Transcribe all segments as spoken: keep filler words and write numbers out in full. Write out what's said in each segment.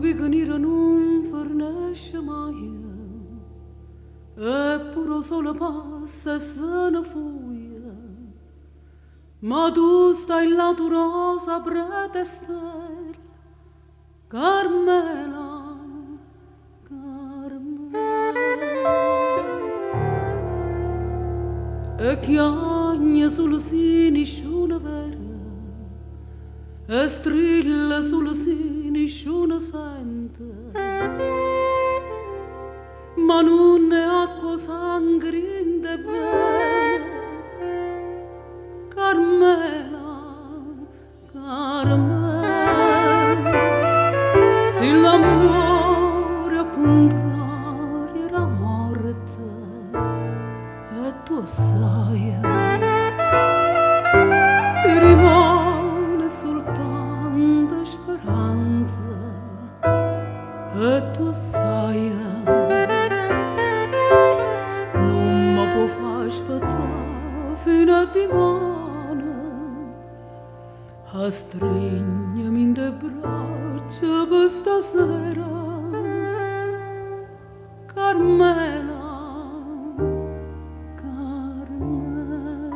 vi venire non fornisce mai, eppure solo passa e se ne fuia. Ma tu stai là tu rosa pretester, Carmela, Carmela. E chiagna sul sinisciuna vera, e strilla sul sinisciuna sente, ma non è acqua sangue in de vene. Carmela, Carmela, se l'amore a contrario era morte, e tu sai, si rimane soltanto speranza, e tu sai, non mi può far aspettare fino a dimani. A stringermi in de braccia per stasera, Carmela, Carmela.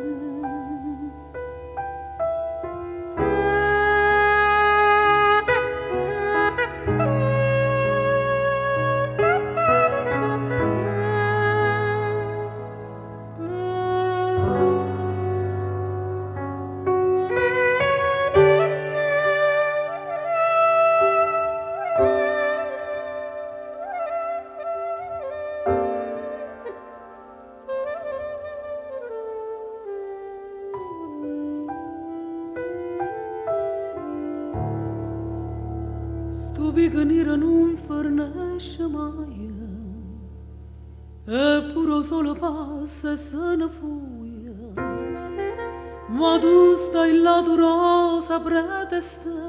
Sto venire non fornisce mai, eppure solo passa e se ne fuia. Ma tu stai là tu rosa pretesta,